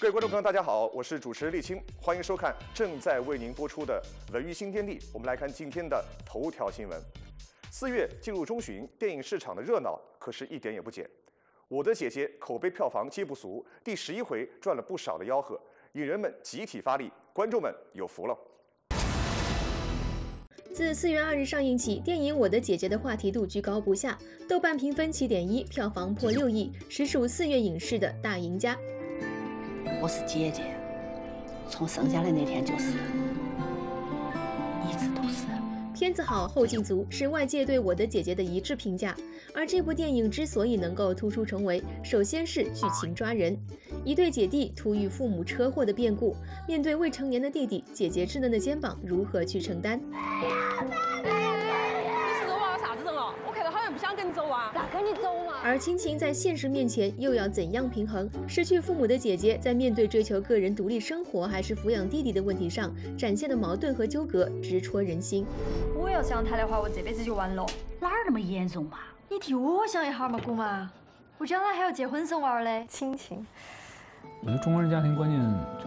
各位观众朋友，大家好，我是主持人沥青，欢迎收看正在为您播出的《文娱新天地》。我们来看今天的头条新闻。4月进入中旬，电影市场的热闹可是一点也不减。我的姐姐口碑票房皆不俗，第11回赚了不少的吆喝，影人们集体发力，观众们有福了。 自4月2日上映起，电影《我的姐姐》的话题度居高不下，豆瓣评分7.1，票房破6亿，实属4月影视的大赢家。 我是姐姐，从生下来那天就是，一直都是。 片子好，后劲足，是外界对我的姐姐的一致评价。而这部电影之所以能够突出重围，首先是剧情抓人。一对姐弟突遇父母车祸的变故，面对未成年的弟弟，姐姐稚嫩的肩膀如何去承担？ 咋跟你走嘛？ 而亲情在现实面前又要怎样平衡？失去父母的姐姐在面对追求个人独立生活还是抚养弟弟的问题上展现的矛盾和纠葛，直戳人心。 我要想他的话，我这辈子就完了。 哪儿那么严重嘛？ 你替我想一下嘛，姑妈。我将来还要结婚生娃嘞，亲情。 我觉得中国人家庭观念就是，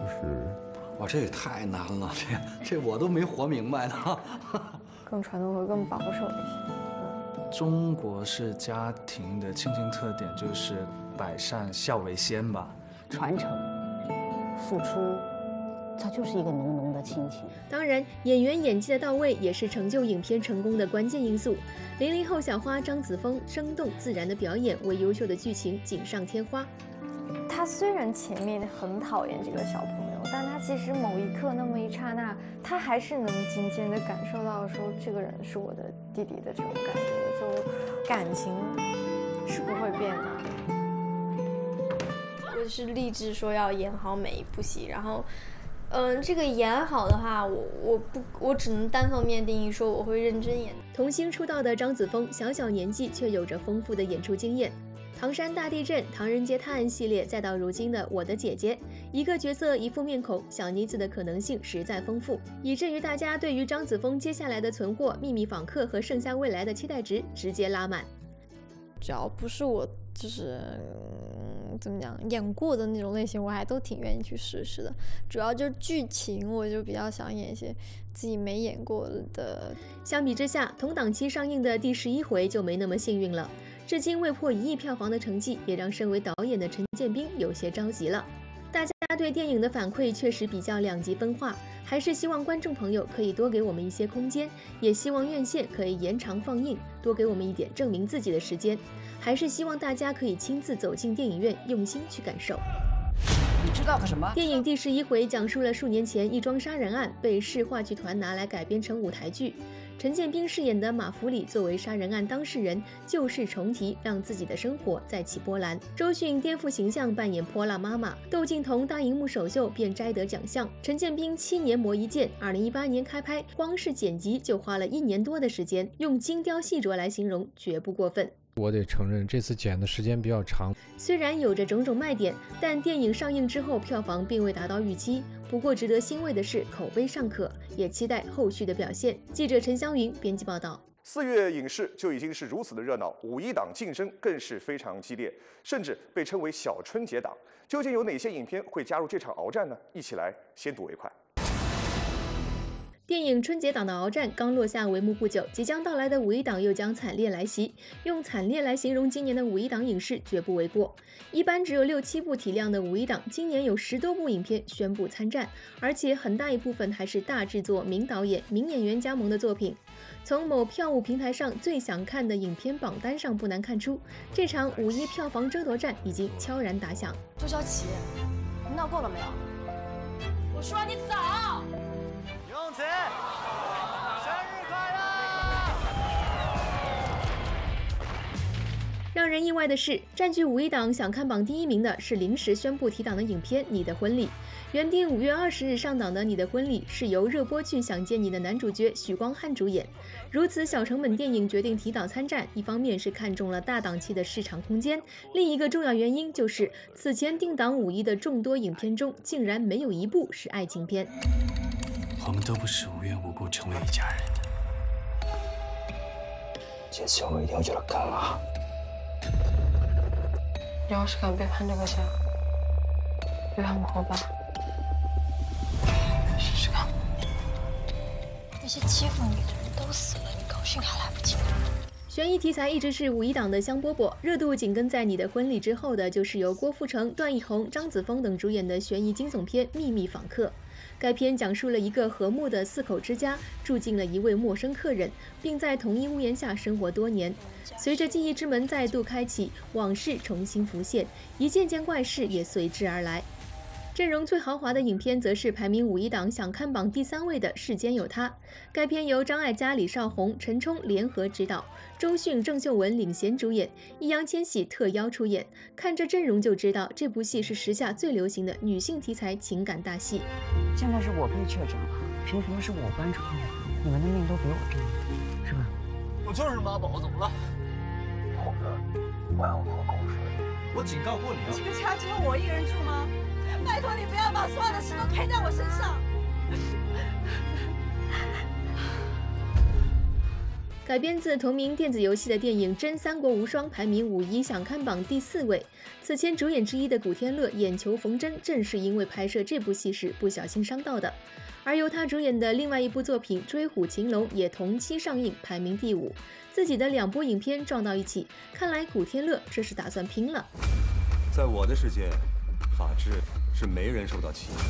哇，这也太难了，这我都没活明白呢。 更传统和更保守一些。 中国式家庭的亲情特点就是百善孝为先吧， 传承、付出，它就是一个浓浓的亲情。 当然，演员演技的到位也是成就影片成功的关键因素。00后小花张子枫生动自然的表演为优秀的剧情锦上添花。 他虽然前面很讨厌这个小朋友，但他其实某一刻那么一刹那，他还是能渐渐地感受到说这个人是我的弟弟的这种感觉，就感情是不会变的。 我是立志说要演好每一部戏，然后，这个演好的话，我只能单方面定义说我会认真演。 童星出道的张子枫，小年纪却有着丰富的演出经验。唐山大地震、唐人街探案系列，再到如今的我的姐姐，一个角色一副面孔，小妮子的可能性实在丰富，以至于大家对于张子枫接下来的存货、秘密访客和盛夏未来的期待值直接拉满。 只要不是我就是怎么讲演过的那种类型，我还都挺愿意去试试的。主要就是剧情，我就比较想演一些自己没演过的。 相比之下，同档期上映的第11回就没那么幸运了。至今未破1亿票房的成绩，也让身为导演的陈建斌有些着急了。大家对电影的反馈确实比较两极分化，还是希望观众朋友可以多给我们一些空间，也希望院线可以延长放映，多给我们一点证明自己的时间，还是希望大家可以亲自走进电影院，用心去感受。 你知道个什么？ 电影第11回讲述了数年前一桩杀人案被市话剧团拿来改编成舞台剧。陈建斌饰演的马福礼作为杀人案当事人，旧事重提，让自己的生活再起波澜。周迅颠覆形象扮演泼辣妈妈，窦靖童大荧幕首秀便摘得奖项。陈建斌7年磨一剑，2018年开拍，光是剪辑就花了1年多的时间，用精雕细琢来形容绝不过分。 我得承认这次剪的时间比较长。 虽然有着种种卖点，但电影上映之后票房并未达到预期。不过值得欣慰的是，口碑尚可，也期待后续的表现。记者陈香云编辑报道。 4月影视就已经是如此的热闹，5一档竞争更是非常激烈，甚至被称为小春节档。究竟有哪些影片会加入这场鏖战呢？一起来先睹为快。 电影春节档的鏖战刚落下帷幕不久，即将到来的5一档又将惨烈来袭。用惨烈来形容今年的5一档影视绝不为过。一般只有6、7部体量的5一档，今年有10多部影片宣布参战，而且很大一部分还是大制作、名导演、名演员加盟的作品。从某票务平台上最想看的影片榜单上不难看出，这场5一票房争夺战已经悄然打响。 周小琪，你闹够了没有？我说你走。 永慈，生日快乐！ 让人意外的是，占据5一档想看榜第1名的是临时宣布提档的影片《你的婚礼》。原定5月20日上档的《你的婚礼》是由热播剧《想见你》的男主角许光汉主演。如此小成本电影决定提档参战，一方面是看中了大档期的市场空间，另一个重要原因就是此前定档5一的众多影片中，竟然没有一部是爱情片。 我们都不是无缘无故成为一家人的。 这次我一定要叫他干嘛？ 你要是敢背叛这个家， 让我吧。 试试看。 那些欺负你的人都死了，你高兴还来不及。 悬疑题材一直是5一档的香饽饽，热度紧跟在《你的婚礼》之后的，就是由郭富城、段奕宏、张子枫等主演的悬疑惊悚片《秘密访客》。该片讲述了一个和睦的4口之家住进了一位陌生客人，并在同一屋檐下生活多年。随着记忆之门再度开启，往事重新浮现，一件件怪事也随之而来。阵容最豪华的影片则是排名5一档想看榜第3位的《世间有他》。该片由张艾嘉、李少红、陈冲联合执导，周迅、郑秀文领衔主演，易烊千玺特邀出演。看这阵容就知道，这部戏是时下最流行的女性题材情感大戏。 现在是我被确诊了，凭什么是我搬出去？你们的命都比我重要，是吧？ 我就是妈宝，怎么了？ 猴子，我要喝口水。 我警告过你啊！ 这个家只有我一个人住吗？拜托你不要把所有的事都推在我身上。 改编自同名电子游戏的电影《真三国无双》排名5一想看榜第4位。此前主演之一的古天乐眼球缝针，正是因为拍摄这部戏时不小心伤到的。而由他主演的另外一部作品《追虎擒龙》也同期上映，排名第5。自己的2部影片撞到一起，看来古天乐这是打算拼了。 在我的世界，法治是没人受到欺负。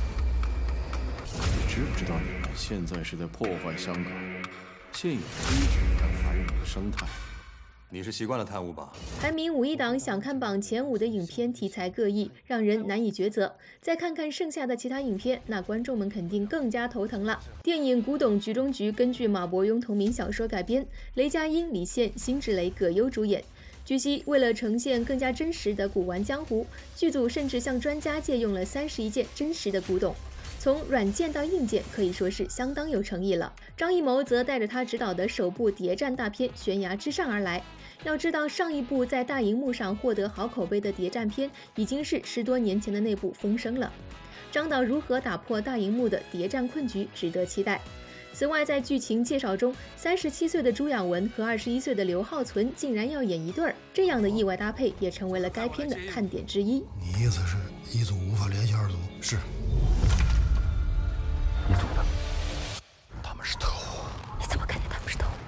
你知不知道你们现在是在破坏香港现有规矩和繁荣的生态？ 你是习惯了贪污吧？ 排名5一档想看榜前5的影片题材各异，让人难以抉择。再看看剩下的其他影片，那观众们肯定更加头疼了。电影《古董局中局》根据马伯庸同名小说改编，雷佳音、李现、辛芷蕾、葛优主演。据悉，为了呈现更加真实的古玩江湖，剧组甚至向专家借用了31件真实的古董。从软件到硬件，可以说是相当有诚意了。张艺谋则带着他执导的首部谍战大片《悬崖之上》而来。要知道，上一部在大荧幕上获得好口碑的谍战片，已经是10多年前的那部《风声》了。张导如何打破大荧幕的谍战困局，值得期待。此外，在剧情介绍中，37岁的朱养文和21岁的刘浩存竟然要演一对儿，这样的意外搭配也成为了该片的看点之一。 你意思是一组无法联系二组？是。 一组的，他们是特务。 你怎么感觉他们是特务？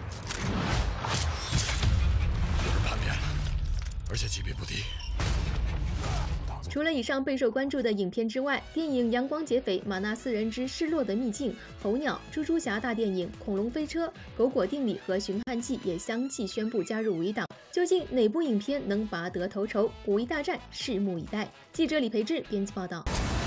有人叛变了，而且级别不低。 除了以上备受关注的影片之外，电影《阳光劫匪》、《马纳斯人之失落的秘境》、《候鸟》、《猪猪侠大电影》、《恐龙飞车》、《狗果定理》和《寻汉记》也相继宣布加入5一档。究竟哪部影片能拔得头筹？5一大战，拭目以待。记者李培志编辑报道。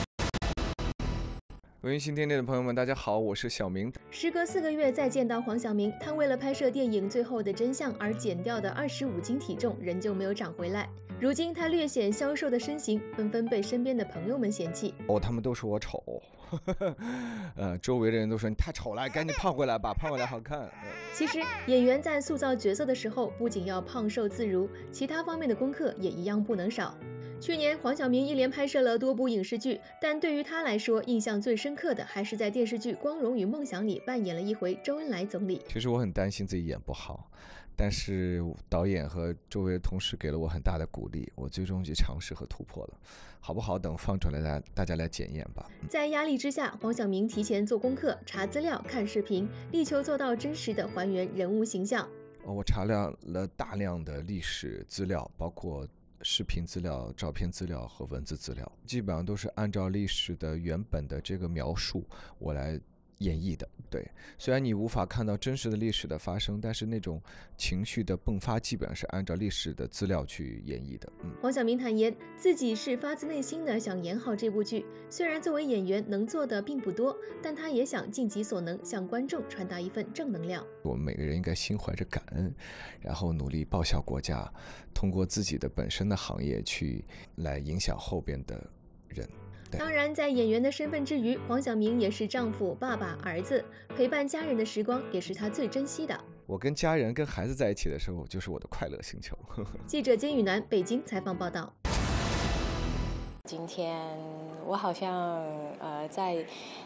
文艺新天地的朋友们，大家好，我是小明。 时隔4个月再见到黄晓明，他为了拍摄电影《最后的真相》而减掉的25斤体重仍旧没有长回来。如今他略显消瘦的身形，纷纷被身边的朋友们嫌弃。 他们都说我丑，周围的人都说你太丑了，赶紧胖回来吧，胖回来好看。 其实演员在塑造角色的时候，不仅要胖瘦自如，其他方面的功课也一样不能少。去年，黄晓明一连拍摄了多部影视剧，但对于他来说，印象最深刻的还是在电视剧《光荣与梦想》里扮演了一回周恩来总理。 其实我很担心自己演不好，但是导演和周围的同事给了我很大的鼓励，我最终去尝试和突破了。好不好，等放出来大家来检验吧。 在压力之下，黄晓明提前做功课、查资料、看视频，力求做到真实的还原人物形象。 我查了大量的历史资料，包括视频资料、照片资料和文字资料，基本上都是按照历史的原本的这个描述我来演绎的。对，虽然你无法看到真实的历史的发生，但是那种情绪的迸发基本上是按照历史的资料去演绎的。 黄晓明坦言自己是发自内心的想演好这部剧，虽然作为演员能做的并不多，但他也想尽己所能向观众传达一份正能量。 我们每个人应该心怀着感恩，然后努力报效国家，通过自己的本身的行业去来影响后边的人。 当然，在演员的身份之余，黄晓明也是丈夫、爸爸、儿子，陪伴家人的时光也是他最珍惜的。 我跟家人、跟孩子在一起的时候，就是我的快乐星球。 记者金宇南北京采访报道。 今天我好像在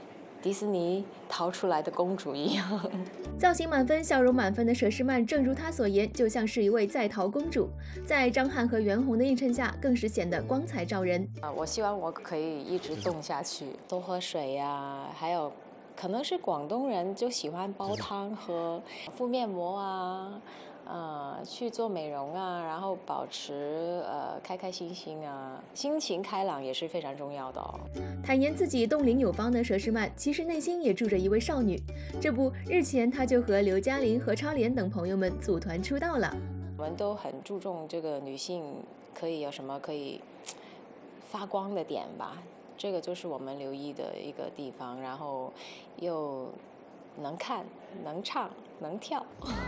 迪士尼逃出来的公主一样。 造型满分、笑容满分的佘诗曼，正如她所言，就像是一位在逃公主，在张翰和袁弘的映衬下，更是显得光彩照人。 我希望我可以一直动下去，多喝水呀，还有可能是广东人就喜欢煲汤喝，敷面膜啊。去做美容啊，然后保持开开心心啊，心情开朗也是非常重要的哦。 坦言自己冻龄有方的佘诗曼，其实内心也住着一位少女。这不，日前她就和刘嘉玲、何超莲等朋友们组团出道了。 我们都很注重这个女性可以有什么可以发光的点吧，这个就是我们留意的一个地方，然后又能看、能唱、能跳。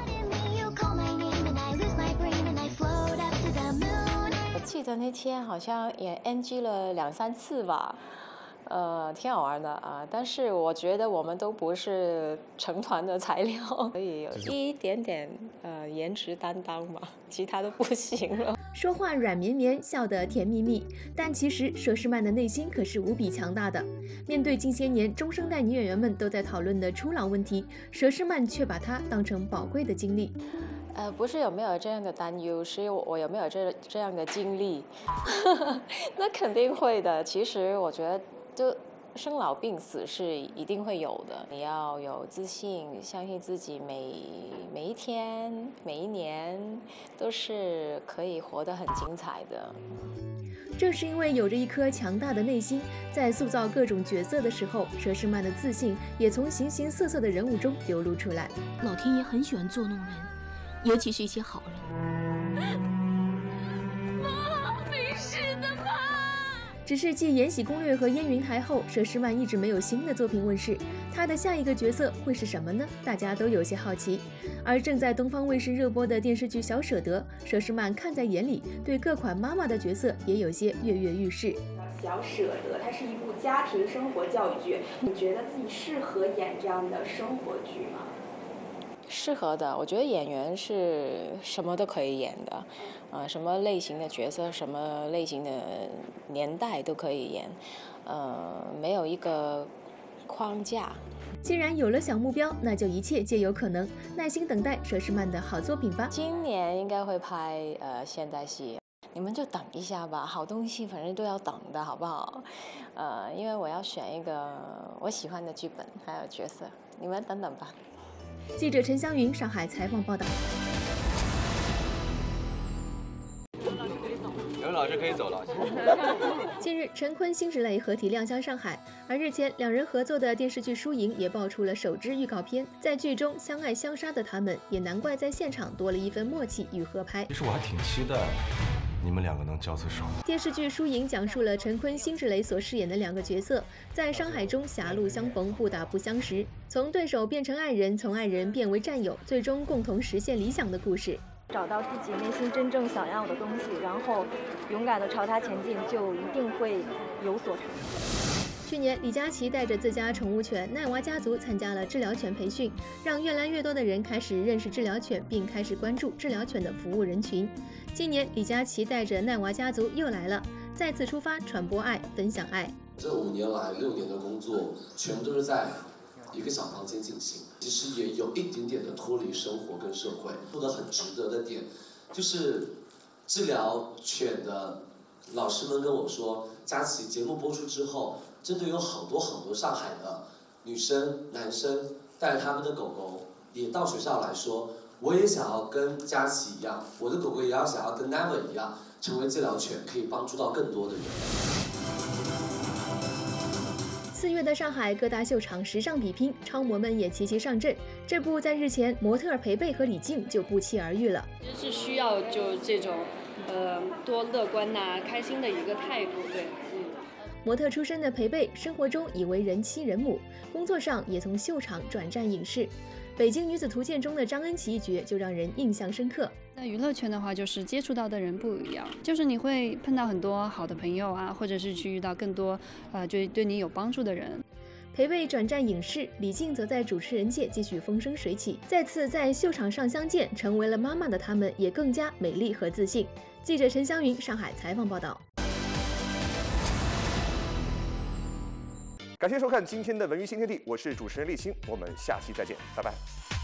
我记得那天好像也 NG 了2-3次吧，挺好玩的啊。但是我觉得我们都不是成团的材料，所以有一点点颜值担当吧，其他都不行了。 说话软绵绵，笑得甜蜜蜜，但其实佘诗曼的内心可是无比强大的。面对近些年中生代女演员们都在讨论的初老问题，佘诗曼却把它当成宝贵的经历。 不是有没有这样的担忧，是我有没有这样的经历？那肯定会的。其实我觉得，就生老病死是一定会有的。你要有自信，相信自己每一天、每一年都是可以活得很精彩的。 正是因为有着一颗强大的内心，在塑造各种角色的时候，佘诗曼的自信也从形形色色的人物中流露出来。 老天爷很喜欢捉弄人，尤其是一些好人。 妈，没事的妈。 只是继《延禧攻略》和《燕云台》后，佘诗曼一直没有新的作品问世，她的下一个角色会是什么呢？大家都有些好奇。而正在东方卫视热播的电视剧《小舍得》，佘诗曼看在眼里，对各款妈妈的角色也有些跃跃欲试。 小舍得，它是一部家庭生活教育剧，你觉得自己适合演这样的生活剧吗？ 适合的，我觉得演员是什么都可以演的，什么类型的角色，什么类型的年代都可以演，没有一个框架。 既然有了小目标，那就一切皆有可能。耐心等待佘诗曼的好作品吧。 今年应该会拍现代戏，你们就等一下吧。好东西反正都要等的，好不好？因为我要选一个我喜欢的剧本还有角色，你们等等吧。 记者陈湘云上海采访报道。 刘老师可以走了。 近日，陈坤、辛芷蕾合体亮相上海，而日前两人合作的电视剧《输赢》也爆出了首支预告片。在剧中相爱相杀的他们，也难怪在现场多了一份默契与合拍。 其实我还挺期待你们两个能交次手。 电视剧《输赢》讲述了陈坤、辛芷蕾所饰演的两个角色在商海中狭路相逢，不打不相识，从对手变成爱人，从爱人变为战友，最终共同实现理想的故事。 找到自己内心真正想要的东西，然后勇敢地朝它前进，就一定会有所成就。 去年，李佳琦带着自家宠物犬奈娃家族参加了治疗犬培训，让越来越多的人开始认识治疗犬，并开始关注治疗犬的服务人群。今年，李佳琦带着奈娃家族又来了，再次出发传播爱，分享爱。 这5年来6年的工作，全部都是在一个小房间进行，其实也有一点点的脱离生活跟社会。做得很值得的点，就是治疗犬的老师们跟我说，佳琦节目播出之后，真的有很多上海的女生、男生带着他们的狗狗也到学校来说，我也想要跟佳琦一样，我的狗狗也要想要跟 Never 一样，成为治疗犬，可以帮助到更多的人。 4月的上海各大秀场时尚比拼，超模们也齐齐上阵。这不，在日前，模特裴贝和李静就不期而遇了。 是需要就这种，多乐观呐、开心的一个态度，对。 模特出身的裴贝，生活中已为人妻人母，工作上也从秀场转战影视。北京女子图鉴中的张恩琪一角就让人印象深刻。 在娱乐圈的话，就是接触到的人不一样，就是你会碰到很多好的朋友啊，或者是去遇到更多就对你有帮助的人。 裴贝转战影视，李静则在主持人界继续风生水起，再次在秀场上相见，成为了妈妈的她们也更加美丽和自信。记者陈湘云上海采访报道。 感谢收看今天的文娱新天地，我是主持人立青，我们下期再见，拜拜。